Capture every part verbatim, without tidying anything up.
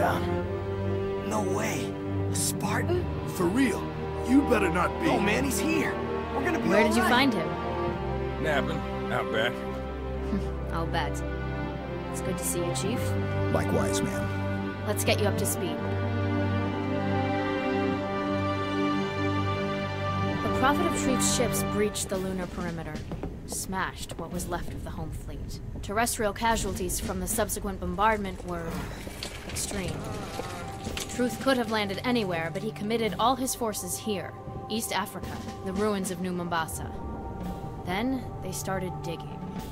down. No way. A Spartan? For real. You better not be. Oh man, he's here. We're gonna be Where all did you right. find him? Napping. Out back. I'll bet. It's good to see you, Chief. Likewise, ma'am. Let's get you up to speed. The Prophet of Truth's ships breached the lunar perimeter, smashed what was left of the home fleet. Terrestrial casualties from the subsequent bombardment were extreme. Truth could have landed anywhere, but he committed all his forces here, East Africa, the ruins of New Mombasa. Then they started digging.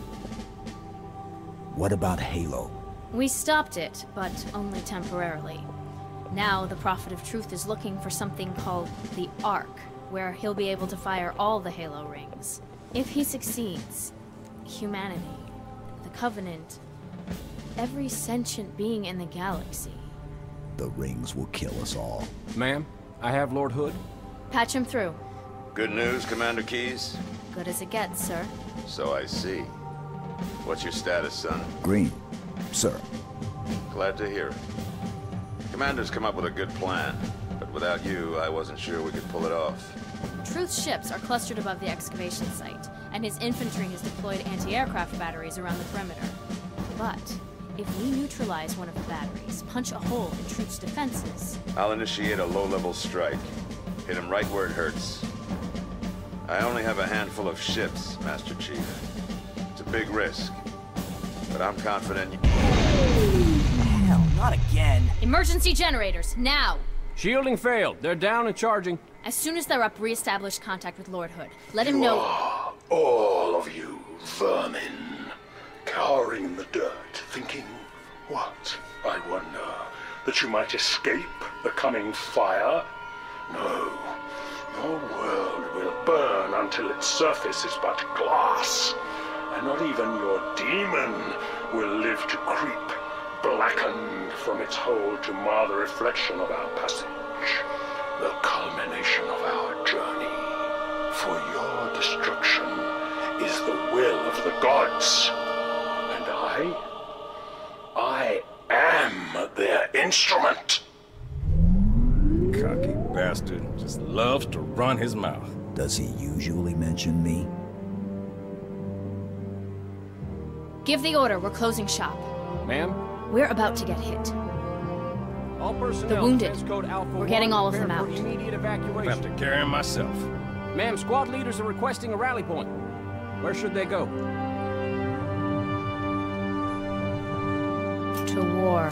What about Halo? We stopped it, but only temporarily. Now the Prophet of Truth is looking for something called the Ark, where he'll be able to fire all the Halo rings. If he succeeds, humanity, the Covenant, every sentient being in the galaxy. The rings will kill us all. Ma'am, I have Lord Hood. Patch him through. Good news, Commander Keyes? Good as it gets, sir. So I see. What's your status, son? Green, sir. Glad to hear it. Commander's come up with a good plan, but without you, I wasn't sure we could pull it off. Truth's ships are clustered above the excavation site, and his infantry has deployed anti-aircraft batteries around the perimeter. But if we neutralize one of the batteries, punch a hole in Truth's defenses... I'll initiate a low-level strike. Hit him right where it hurts. I only have a handful of ships, Master Chief. It's a big risk, but I'm confident you... Hell, not again. Emergency generators, now! Shielding failed. They're down and charging. As soon as they're up, re-establish contact with Lord Hood. Let him know... Ah, all of you vermin, cowering in the dirt, thinking, what, I wonder, that you might escape the coming fire? No, your world will burn until its surface is but glass, and not even your demon will live to creep, blackened from its hole to mar the reflection of our passage, the culmination of our journey. For your destruction is the will of the gods, and I, I am their instrument. Cocky bastard just loves to run his mouth. Does he usually mention me? Give the order, we're closing shop. Ma'am? We're about to get hit. All personnel. The wounded. Code Alpha We're getting all of them prepare out. for immediate evacuation. I have to carry him myself. Ma'am, squad leaders are requesting a rally point. Where should they go? To war.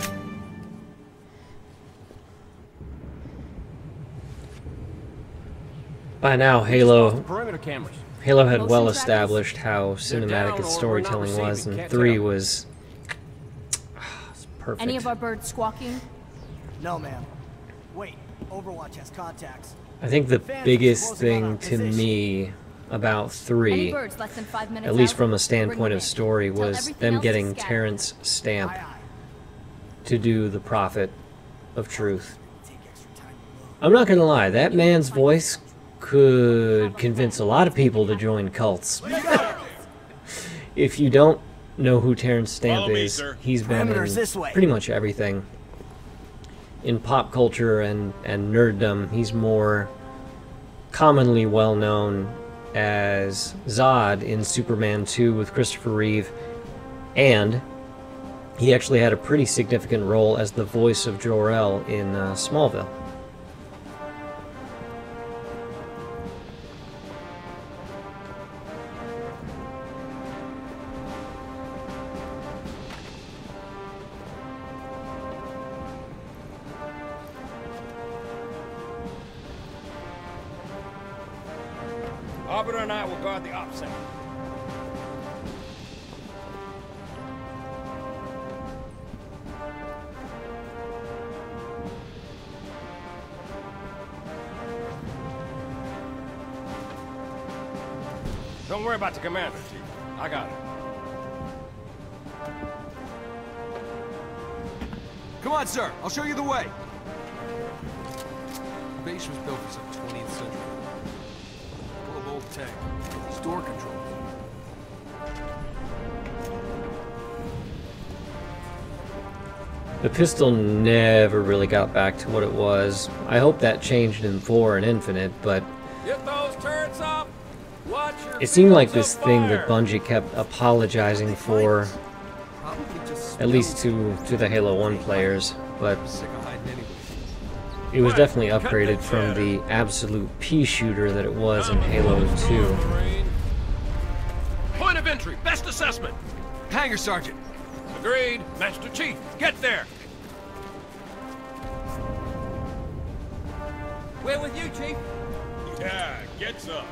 By now, Halo Perimeter cameras. Halo had Motion well trackers. established how cinematic its storytelling was, and three was it's perfect. Any of our birds squawking? No, ma'am. Wait, Overwatch has contacts. I think the Fans are biggest closing on our thing to position. me about Any three, birds less than five minutes at least out? from a Bring standpoint them of in. story, Tell was everything them else to getting scatter. Terence Stamp Aye, aye. to do the Prophet of Truth. Take extra time to load. I'm not gonna lie, that man's voice could convince a lot of people to join cults. If you don't know who Terence Stamp Follow me, is, sir. he's been Perimeter's this way. in pretty much everything. In pop culture and, and nerddom, he's more commonly well known as Zod in Superman two with Christopher Reeve, and he actually had a pretty significant role as the voice of Jor-El in uh, Smallville. Arbiter and I will guard the op center. Don't worry about the commander, Chief. I got it. Come on, sir. I'll show you the way. The base was built for some twentieth century. Full of old tech. Store controls. The pistol never really got back to what it was. I hope that changed in four and Infinite, but Get those turrets up. Watch your it seemed like fields this of thing that fire. Bungie kept apologizing for, Probably just at least to, to the Halo one players, but sick of hiding anyway. it was definitely upgraded from the absolute pea shooter that it was in Halo two. Point of entry. Best assessment. Hangar Sergeant. Agreed. Master Chief, get there. We're with you, Chief. Yeah, get some.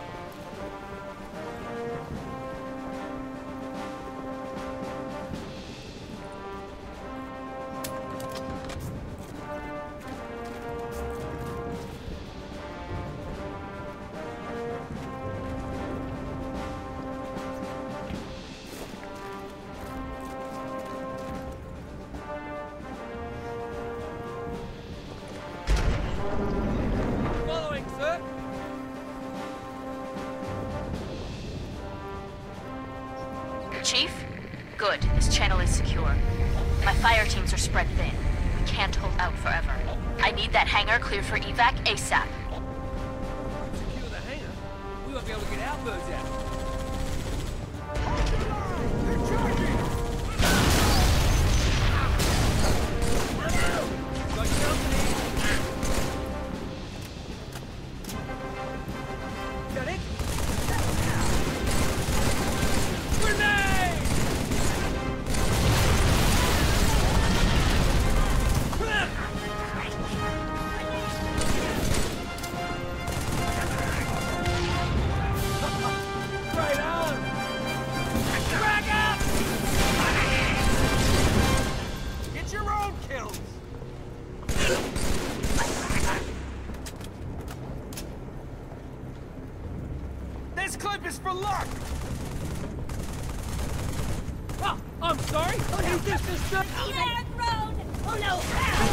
Following, sir. Chief? Good. This channel is secure. My fire teams are spread thin. We can't hold out forever. I need that hangar cleared for evac ASAP. Secure the hangar. We won't be able to get our birds out. Got company. Got it? Grenade! Right on! Drag up! Get your own kills! This clip is for luck! Oh, I'm sorry! Oh, no. This is the... Oh no!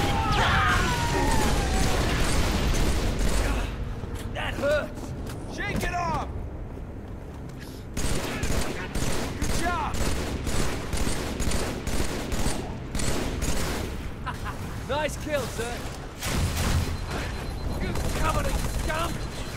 That hurts! Shake it off! Good job! Nice kill, sir! You covered it, scum!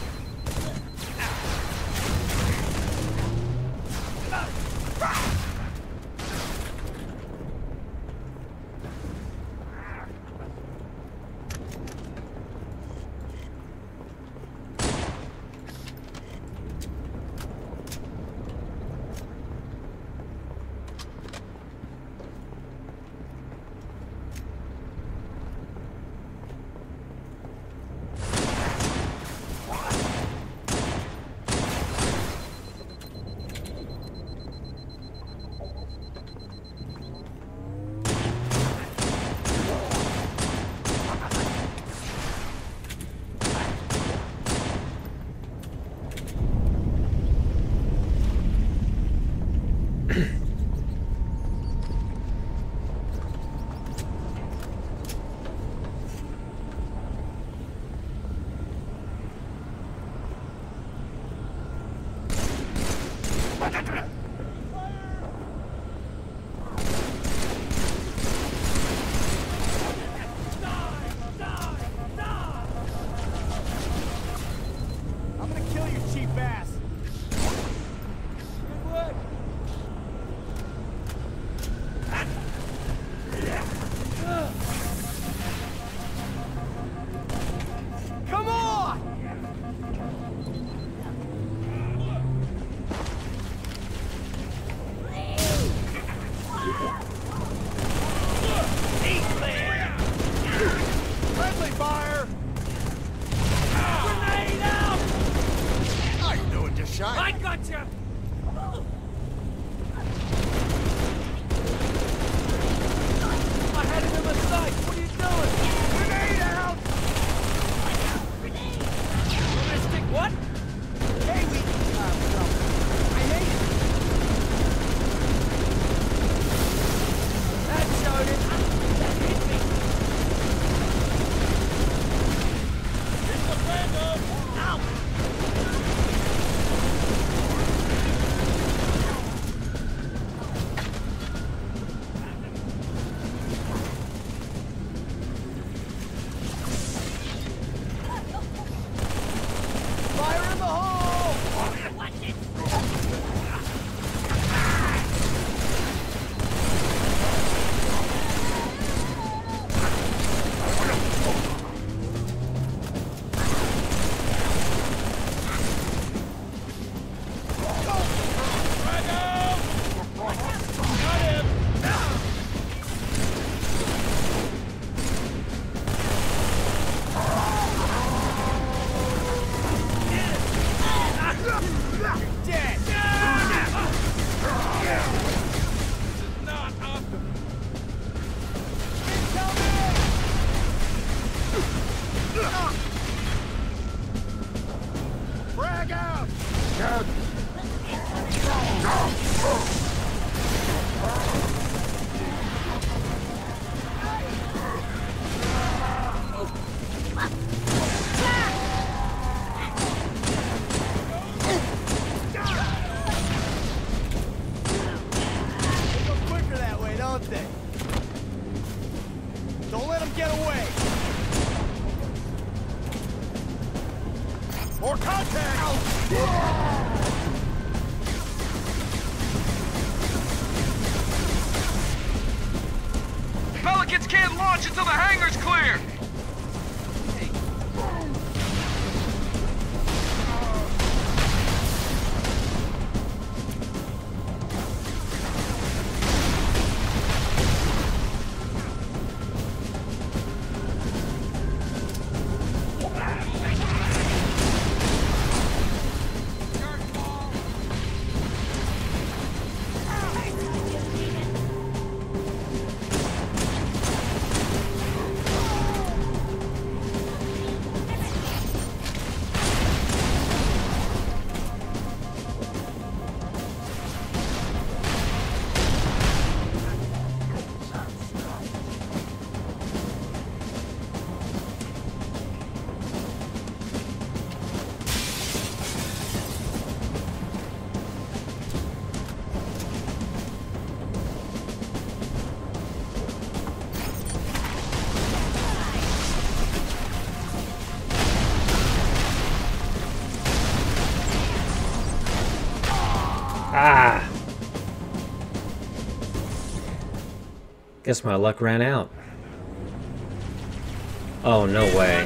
I'm gonna kill you, cheap ass. Good work! Come on! Friendly fire! Grenade out! How you doing, just shy? I got you! I had him in my sight! What are you doing? Grenade out! Ballistic what? Hey, we... Uh, well, I made it. That showed it! That hit me! It's the Brando! Ow! can't launch until the hangar's clear! Ah! Guess my luck ran out. Oh, no way.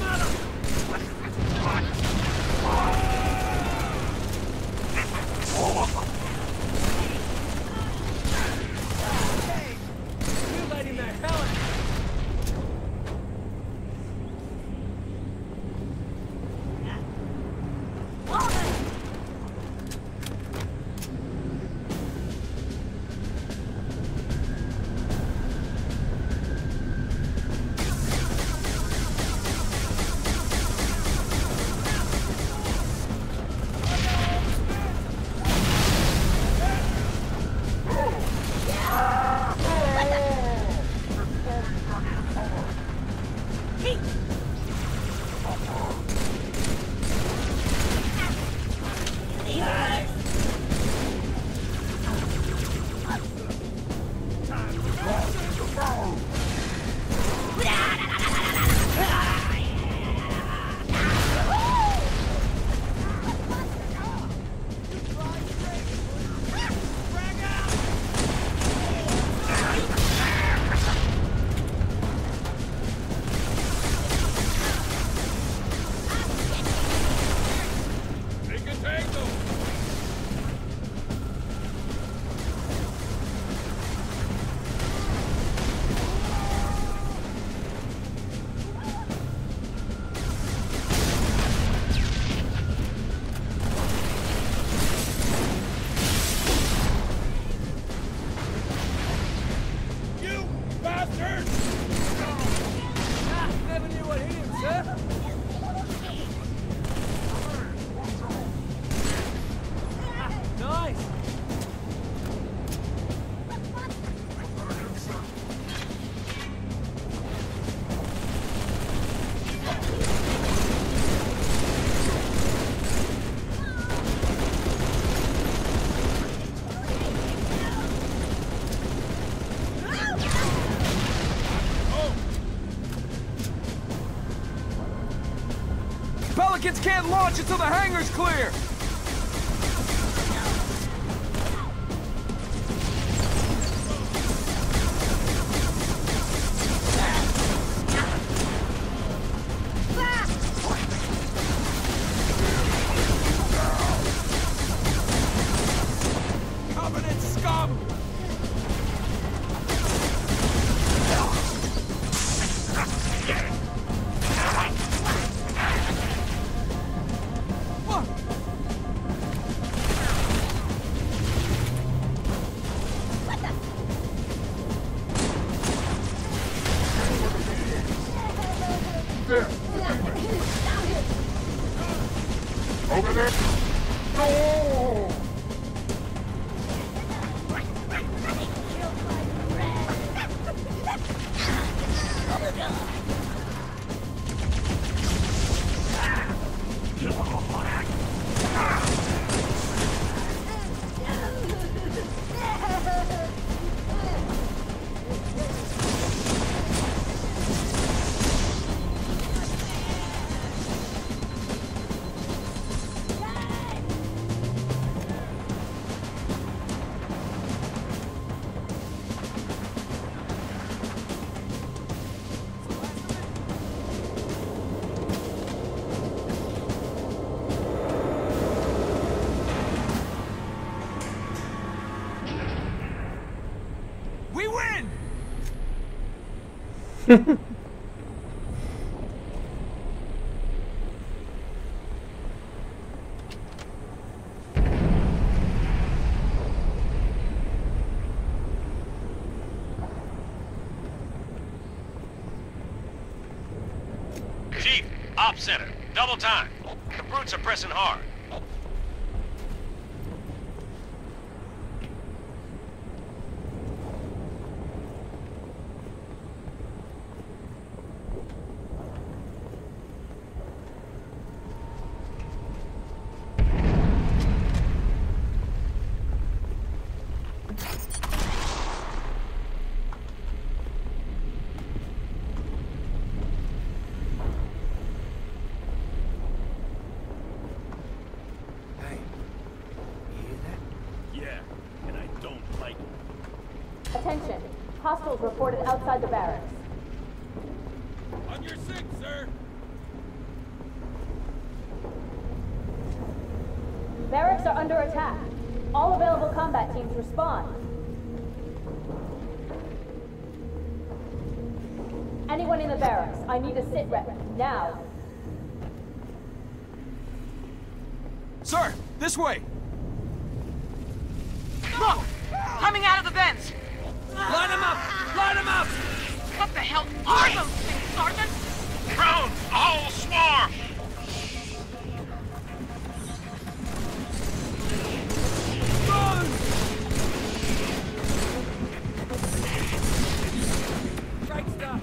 Pelicans can't launch until the hangar's clear! Covenant scum! Chief, op center, double time. The brutes are pressing hard. Attention. Hostiles reported outside the barracks. On your six, sir. Barracks are under attack. All available combat teams respond. Anyone in the barracks, I need a sit rep. Now. Sir, this way! Look! Coming out of the vents! Line them up! Line them up! What the hell are those things, Sergeant? Drones, a whole swarm! Right stop!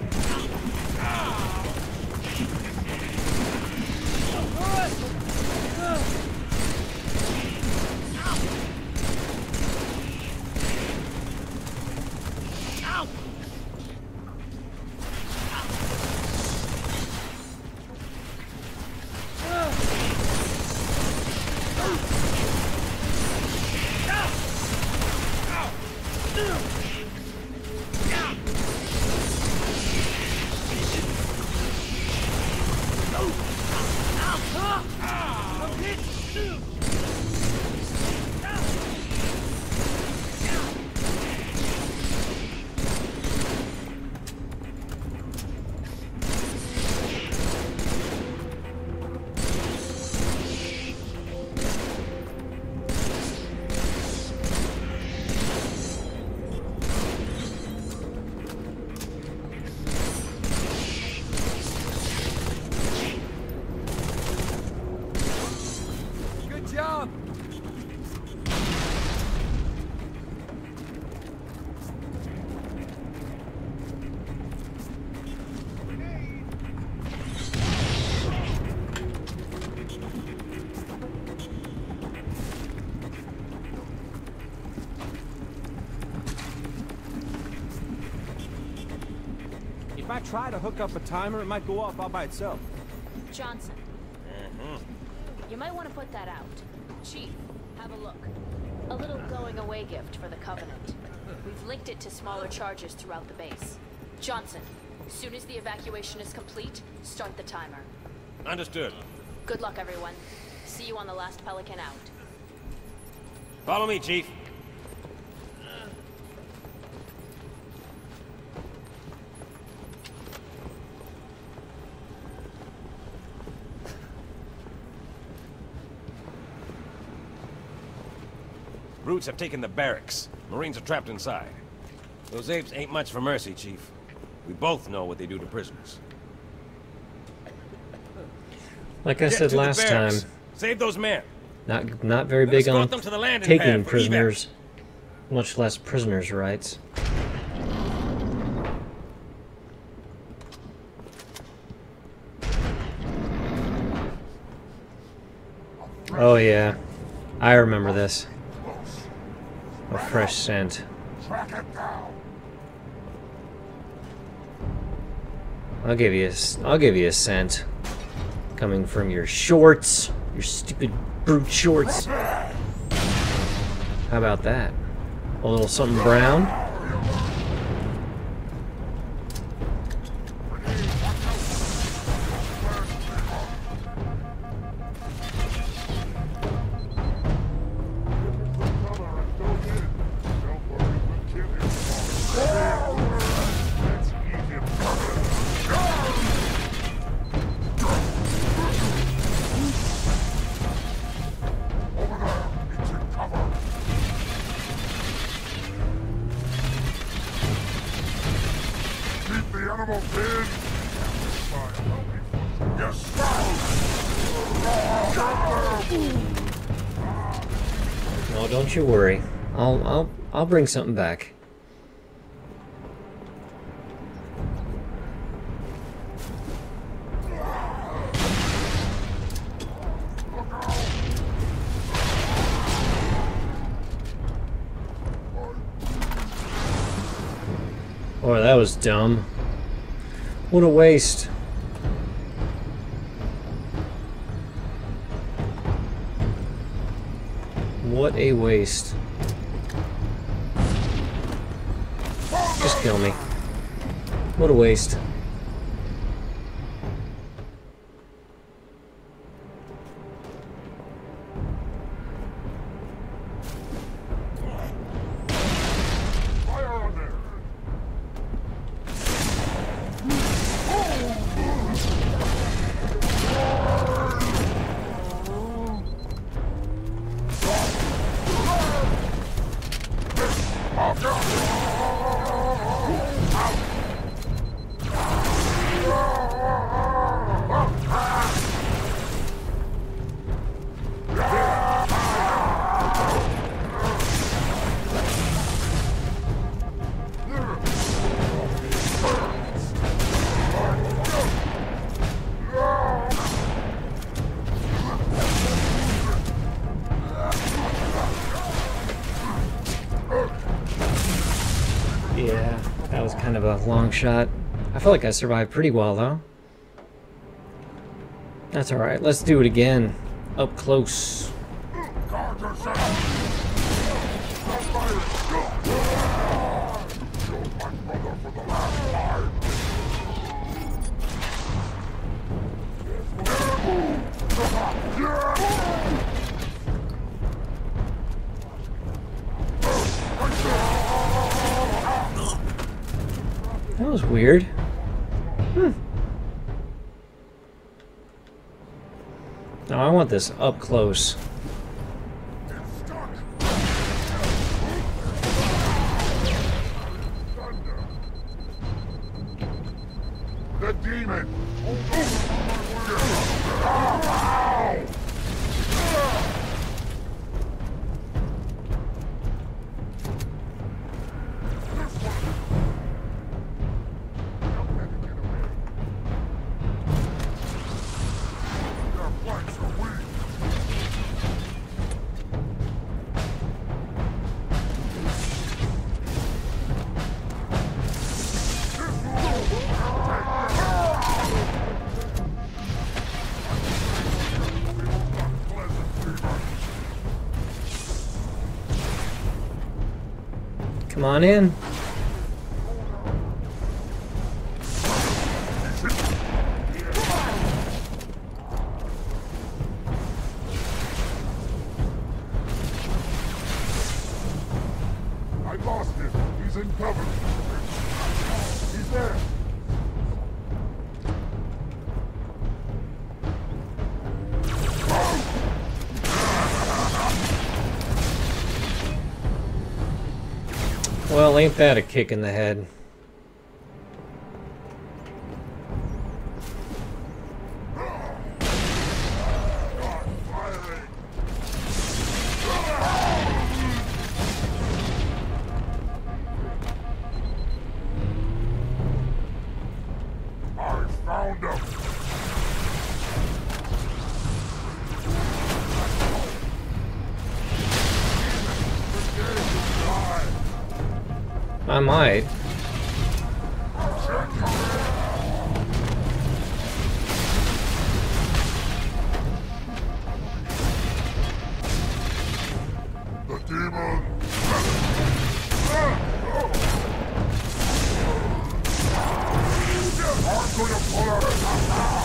If I try to hook up a timer, it might go off all by itself. Johnson. Mm-hmm. You might want to put that out. Chief, have a look. A little going-away gift for the Covenant. We've linked it to smaller charges throughout the base. Johnson, as soon as the evacuation is complete, start the timer. Understood. Good luck, everyone. See you on the last Pelican out. Follow me, Chief. Brutes have taken the barracks. Marines are trapped inside. Those apes ain't much for mercy, Chief. We both know what they do to prisoners. Like I Get said to the last time, barracks. Save those men. not not very Let us big on escort them to the landing taking pad for prisoners, much less prisoners' rights. Oh yeah, I remember this. A fresh scent. I'll give you a, s- I'll give you a scent. Coming from your shorts, your stupid brute shorts. How about that? A little something brown? No, don't you worry. I'll I'll I'll bring something back. Oh, that was dumb. What a waste. What a waste. Just kill me. What a waste. Yeah, that was kind of a long shot. I feel like I survived pretty well, though. That's alright, let's do it again. Up close. That was weird. Hmm. Now I want this up close. The demon! Come on in. I lost him. He's in cover. He's there. Well, ain't that a kick in the head? I found him. I might. The demon. I'm gonna pull her.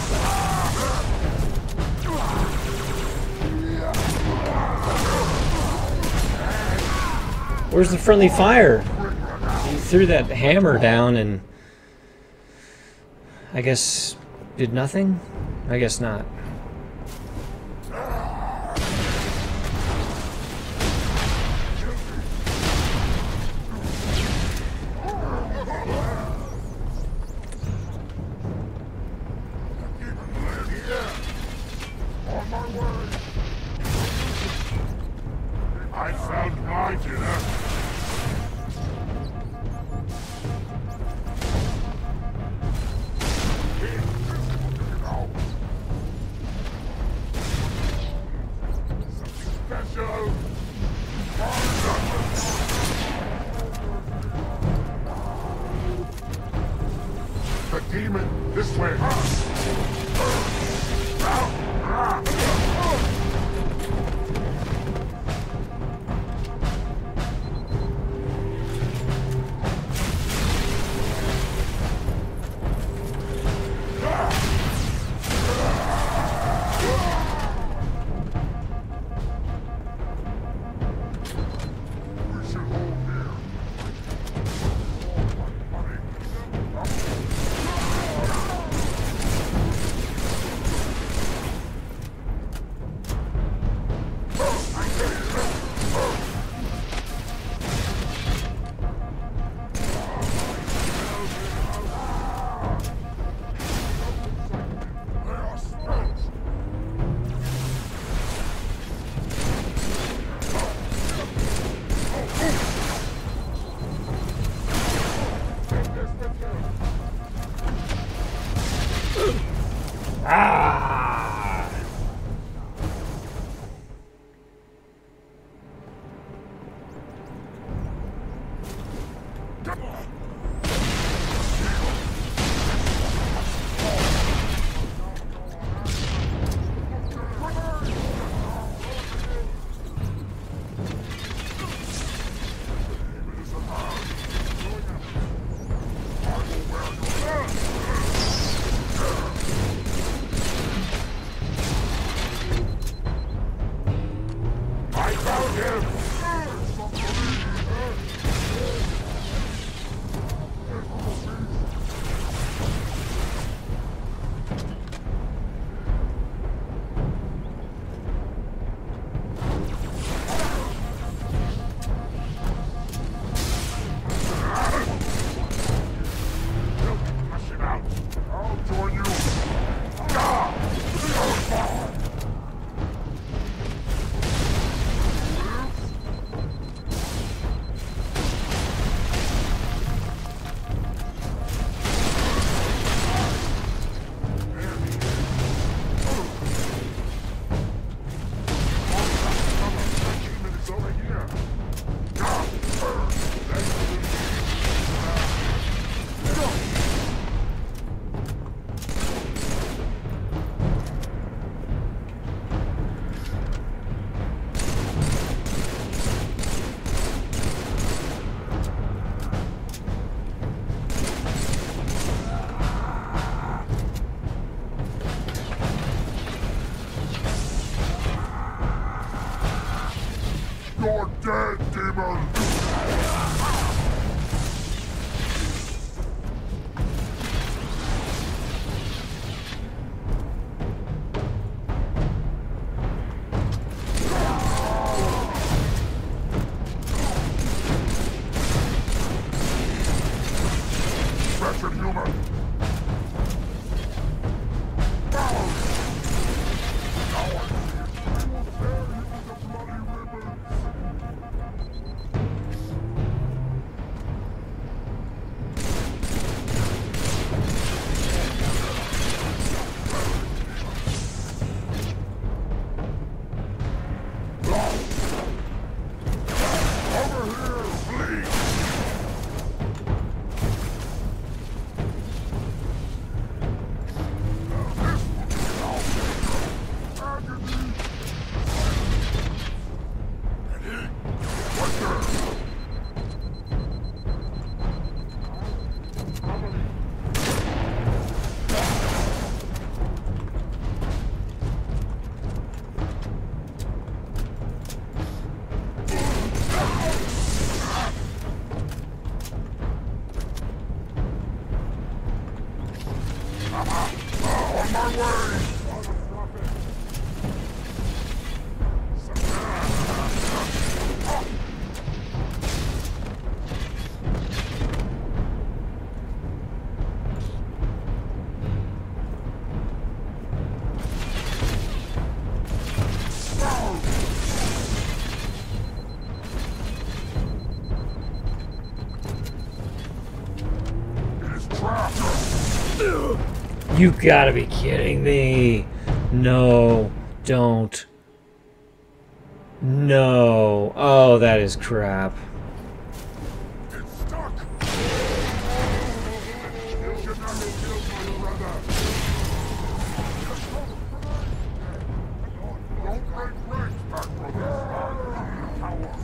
Where's the friendly fire? He threw that hammer down and I guess did nothing? I guess not. I found my dinner. Special. The demon, this way. You're dead, demon! Wretched human! You gotta be kidding me. No, don't. No. Oh, that is crap. It's stuck! You should not have killed my brother! Don't break ranks back, brother! Power!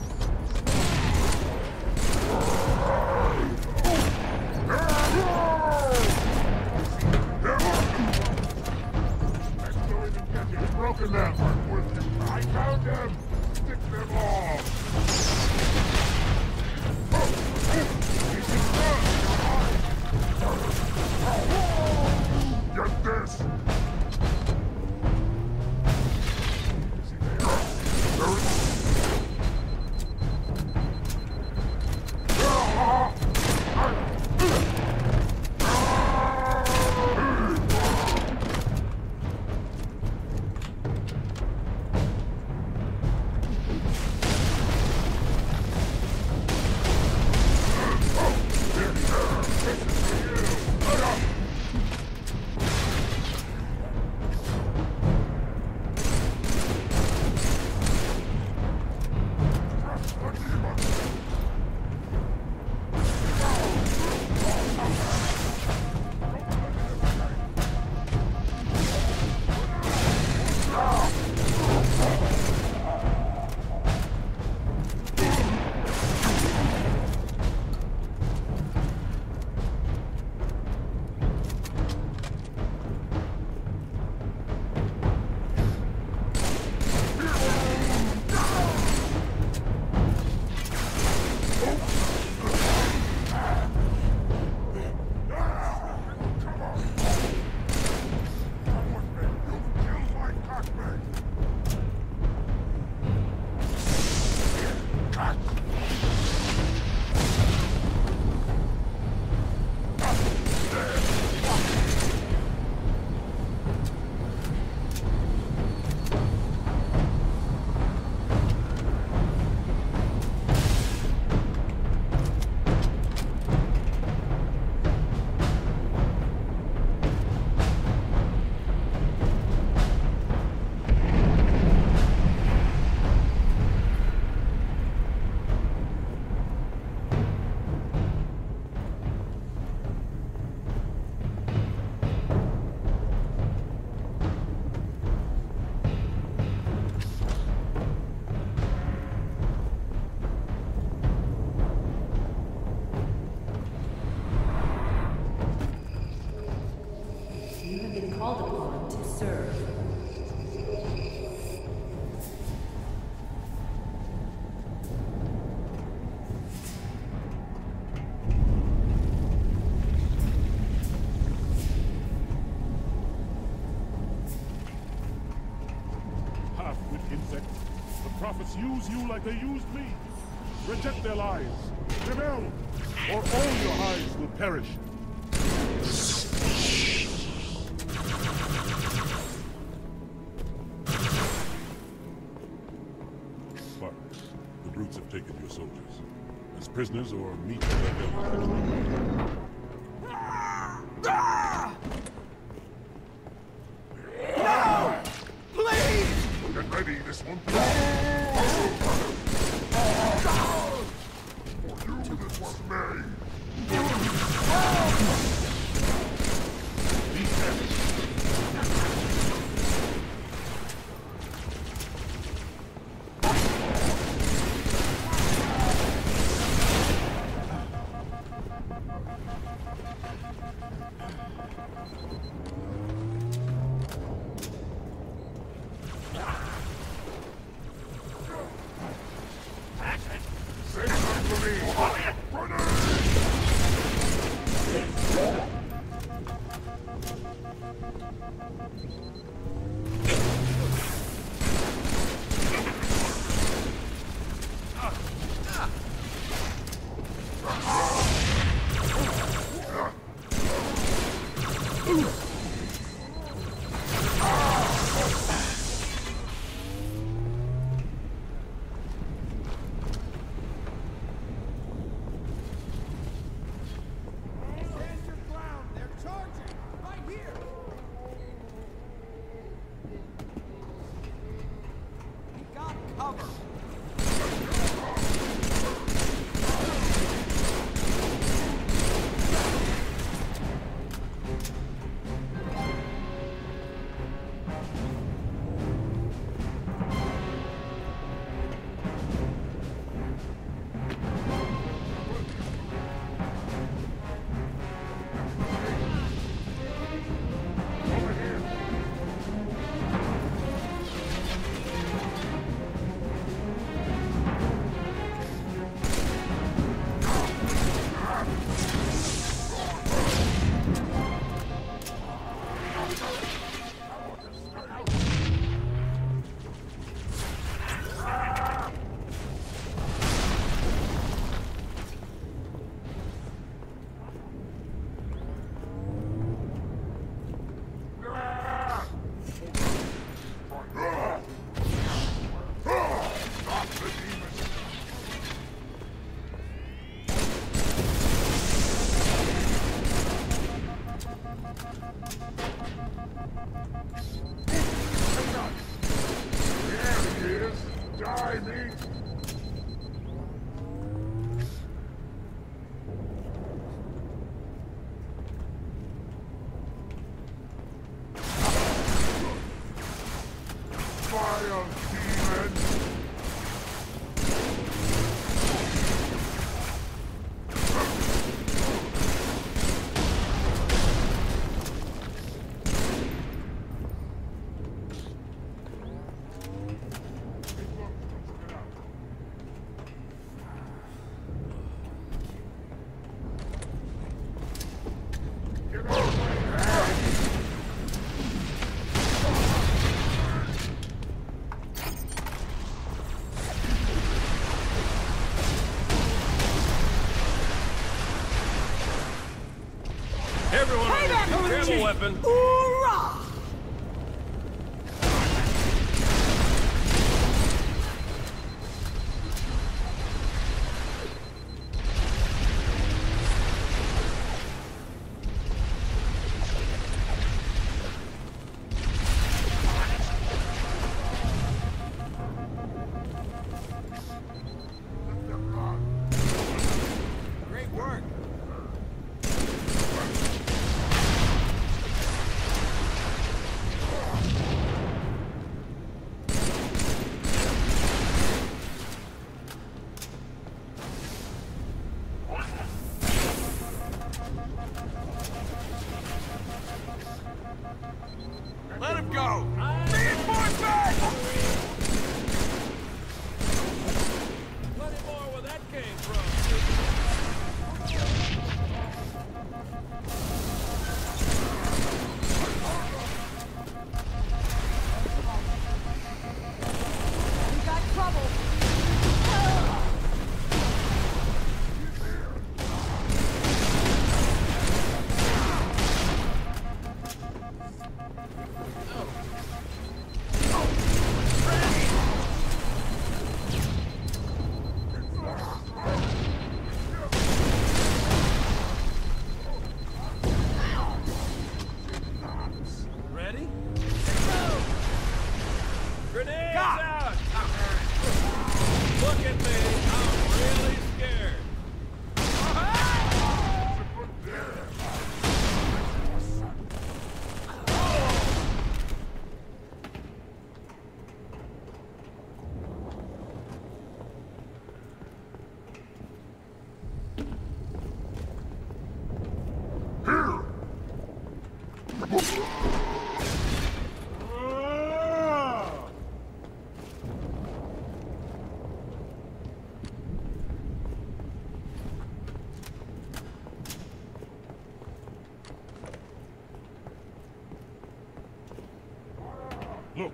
You've broken them! I'm with you! I found them! Stick them off! Get this! Prophets use you like they used me. Reject their lies. Rebel, or all your eyes will perish. Sparks, the brutes have taken your soldiers. As prisoners or meat for their bellies. No! Please! Get ready, this one. For you, this was made. Be careful. Have a weapon. Hoorah! Great work. Let him go! Reinforcements! Plenty more where that came from. We got trouble. Ready? Grenades out! Look at me, I'm really scared. Look.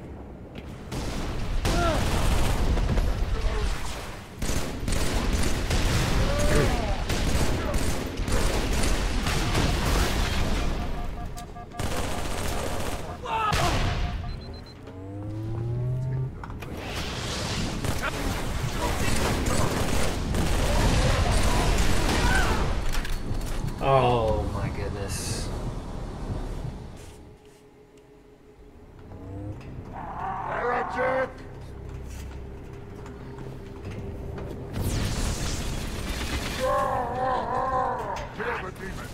Oh my goodness. Heretic! Kill the demon!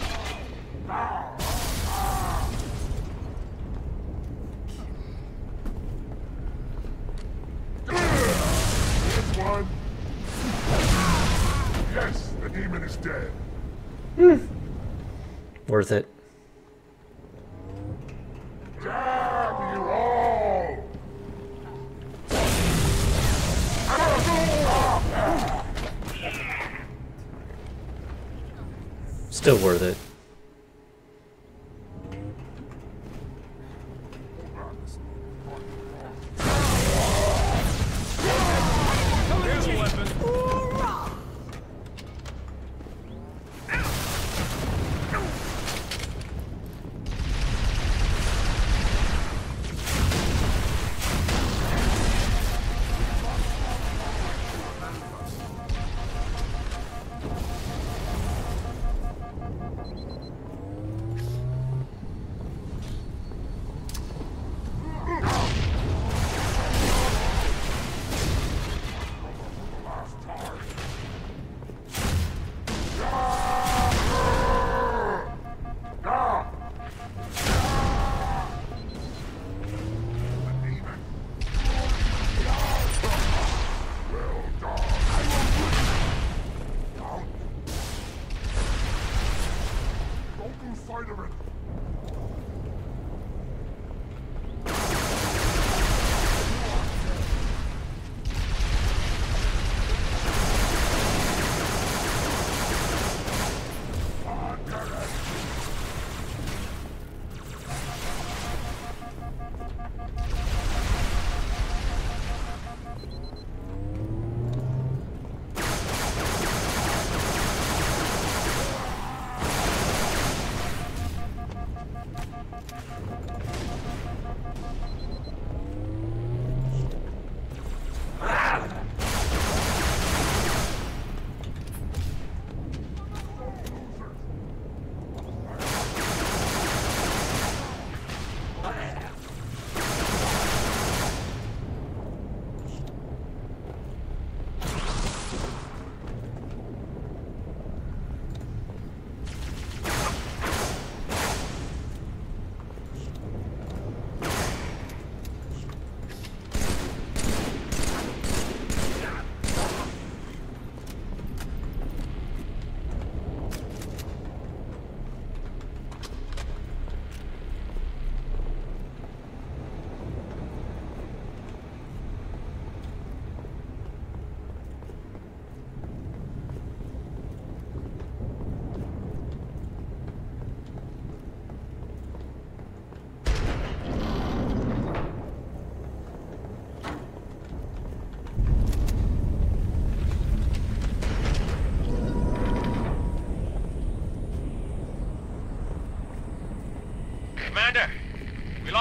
This one! Yes, the demon is dead. Worth it. Damn you all! Still worth it. Here's a weapon.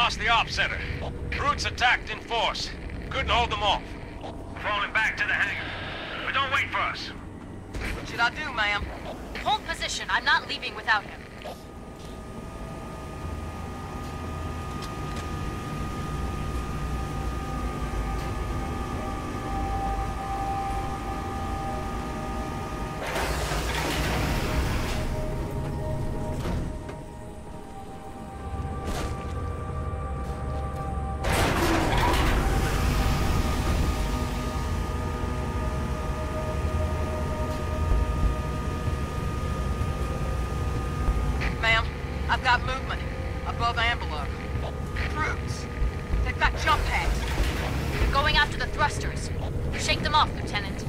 lost the ops center. Brutes attacked in force. Couldn't hold them off. Falling back to the hangar. But don't wait for us. What should I do, ma'am? Hold position. I'm not leaving without him. Ma'am, I've got movement above Ambler. Brutes. They've got jump pads. We're going after the thrusters. Shake them off, Lieutenant.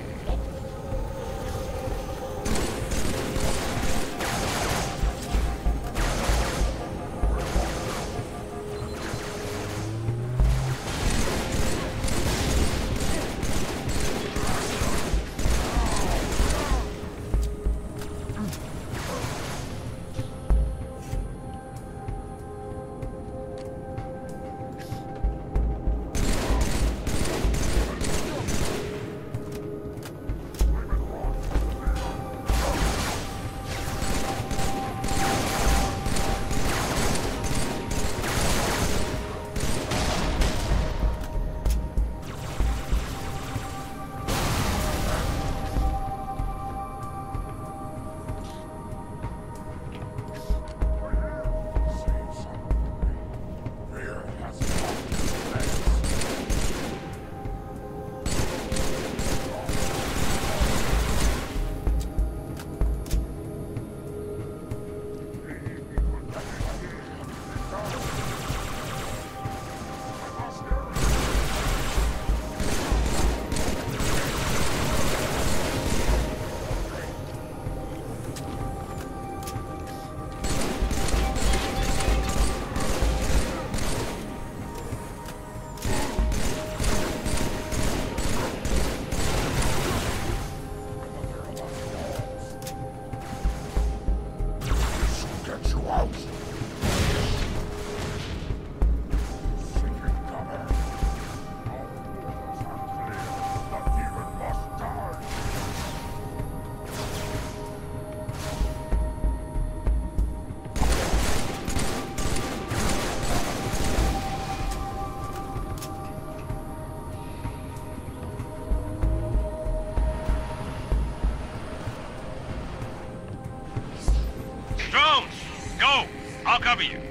Drones, go! I'll cover you.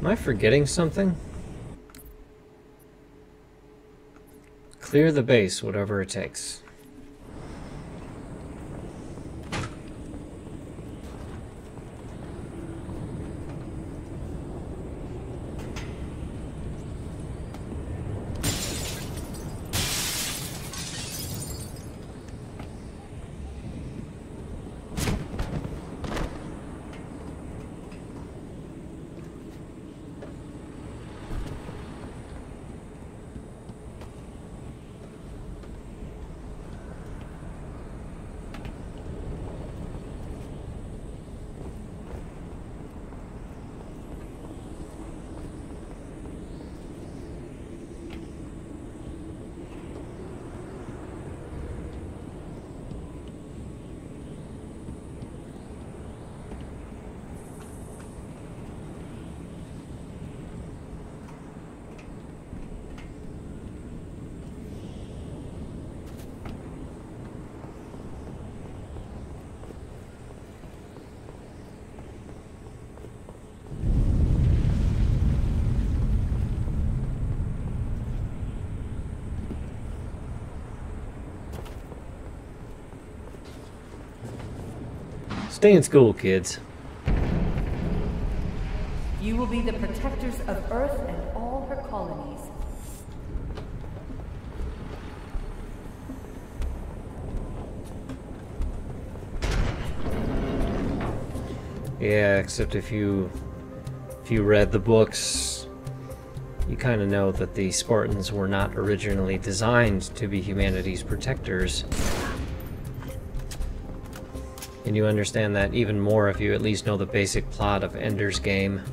Am I forgetting something? Clear the base, whatever it takes. Stay in school, kids. You will be the protectors of Earth and all her colonies. Yeah, except if you if you read the books, you kind of know that the Spartans were not originally designed to be humanity's protectors. And you understand that even more if you at least know the basic plot of Ender's Game.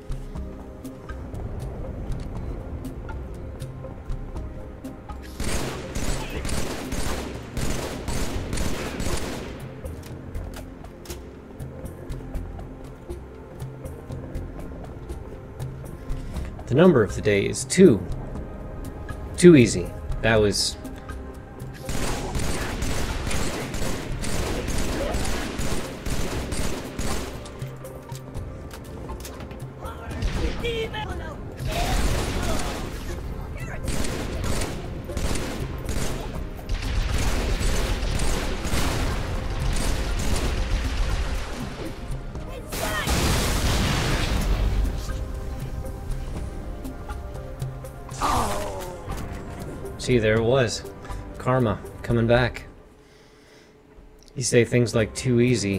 The number of the day is two. Too easy. That was... See, there it was. Karma, coming back. You say things like too easy.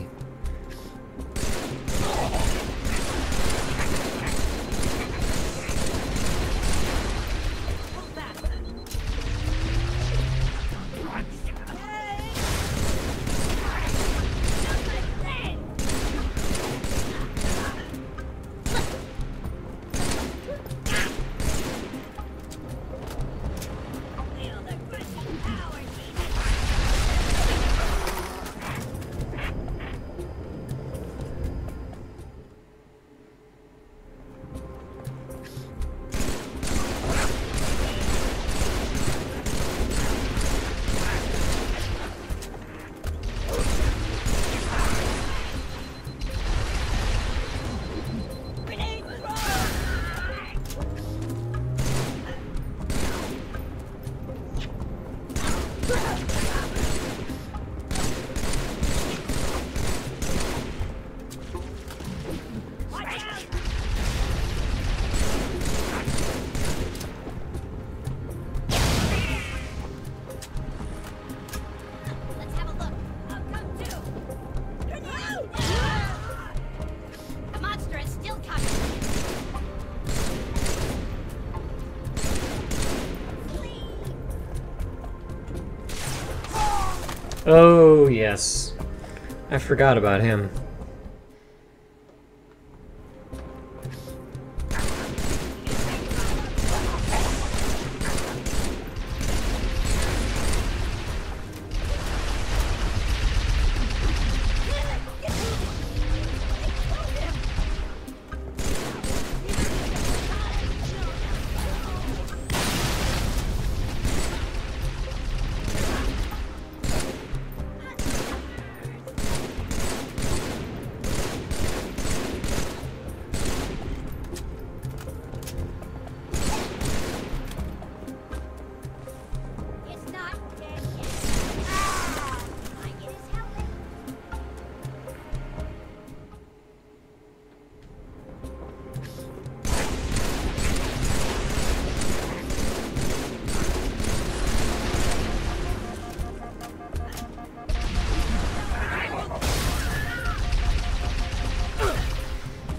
Oh, yes. I forgot about him.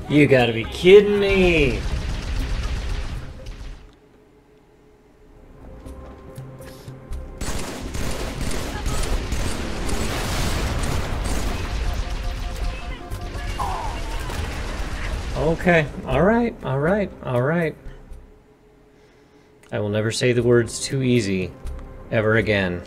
You gotta be kidding me! Okay, alright, alright, alright. I will never say the words too easy ever again.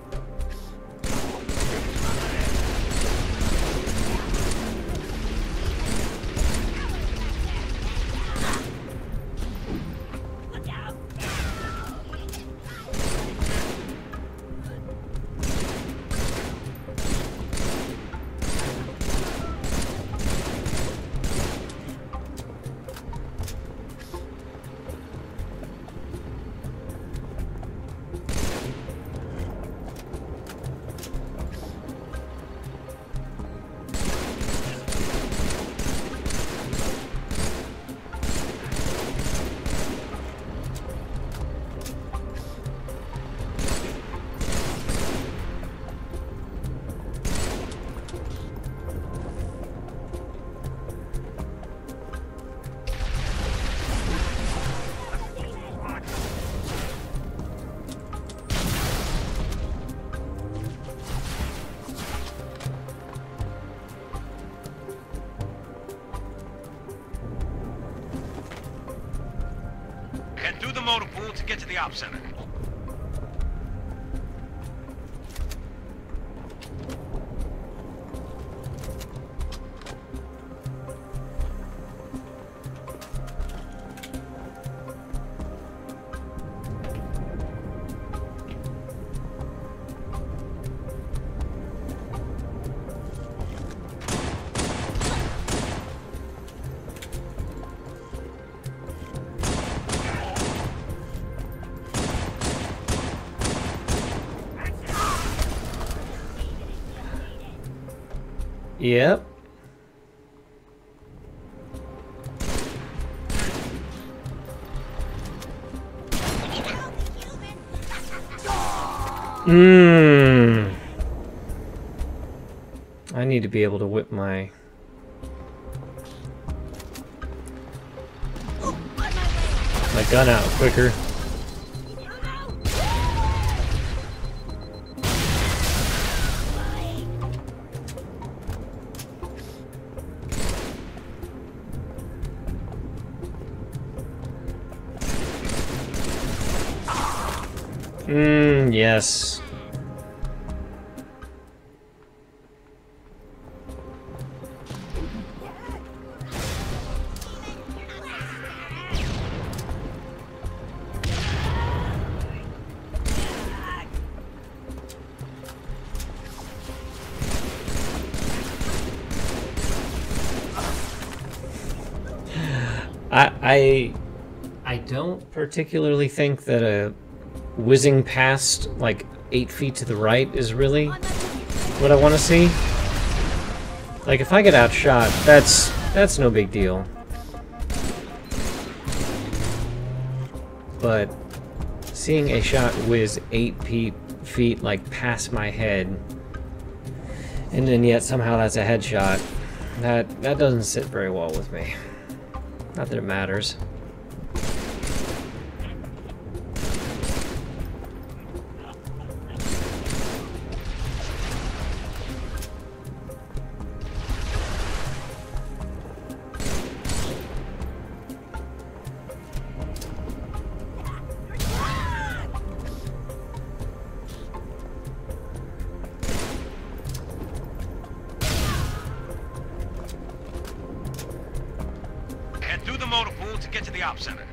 Head through the motor pool to get to the op center. Yep. Mmm. I need to be able to whip my... my gun out quicker. Mmm, yes. I I I don't particularly think that a whizzing past like eight feet to the right is really what I want to see. Like if I get outshot, that's that's no big deal. But seeing a shot whiz eight feet feet like past my head, and then yet somehow that's a headshot, that that doesn't sit very well with me. Not that it matters. Head through the motor pool to get to the op center.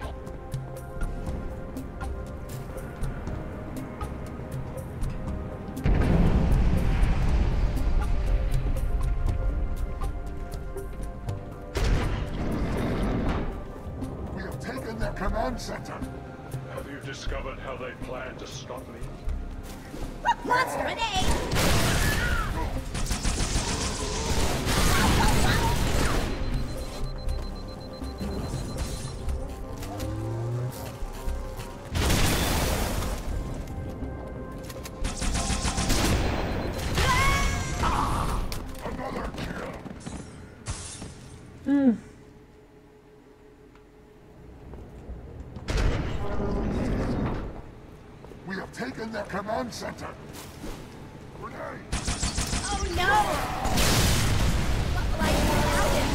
We have taken their command center. Have you discovered how they plan to stop me? Monster grenade! taken their command center. Grenade! Oh no! What will I do without him?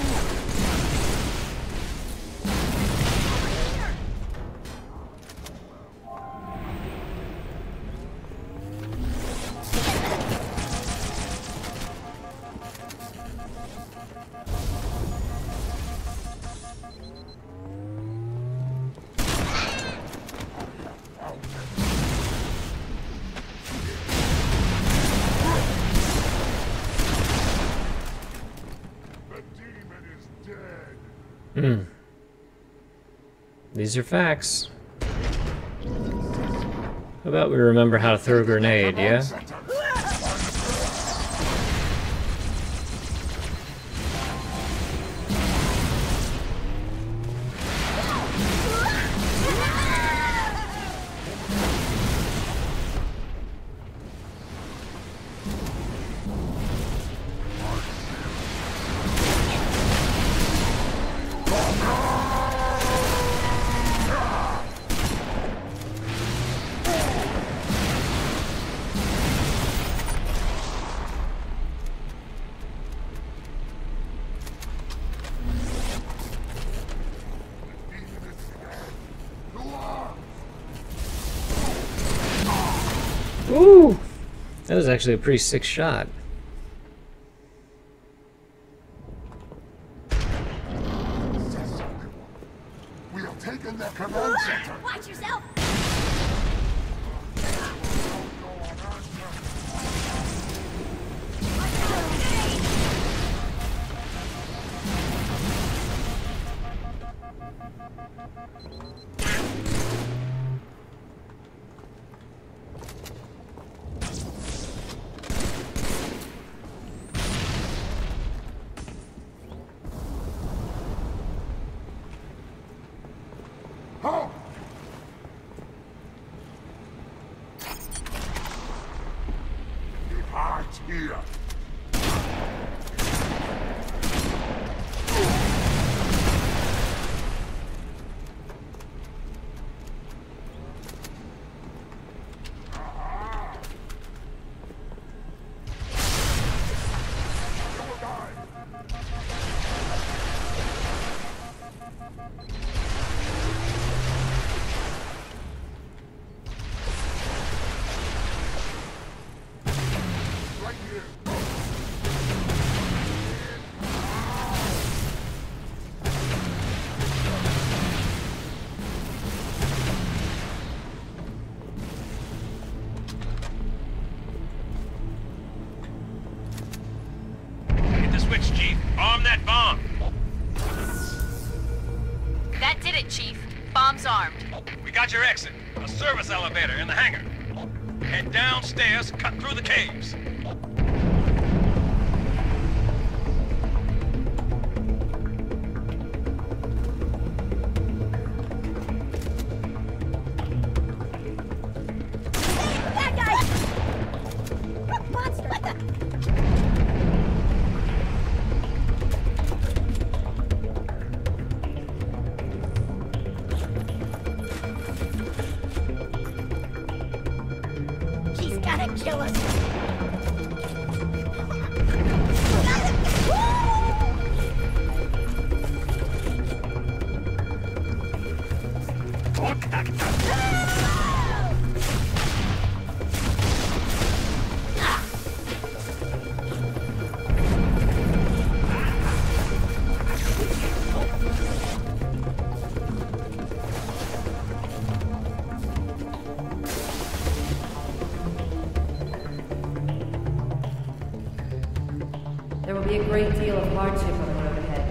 Hmm. These are facts. How about we remember how to throw a grenade, yeah? Ooh! That was actually a pretty sick shot. We have taken their command center. Watch yourself! Halt! Depart here. Hit the switch, Chief. Arm that bomb. That did it, Chief. Bomb's armed. We got your exit. A service elevator in the hangar. Head downstairs, cut through the caves. That guy! Monster! What the? He's gotta kill us! There will be a great deal of hardship on the road ahead.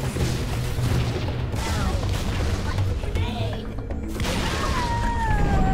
No!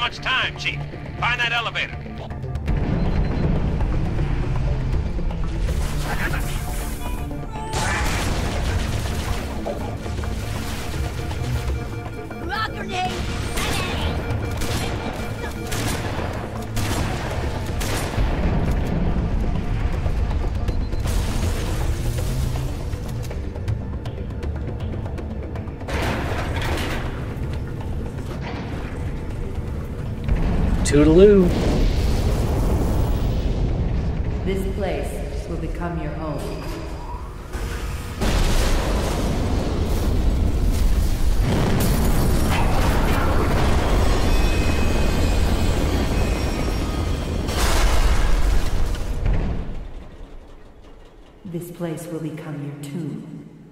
much time, Chief. Find that elevator. Rock grenade! Toodaloo. This place will become your home. This place will become your tomb.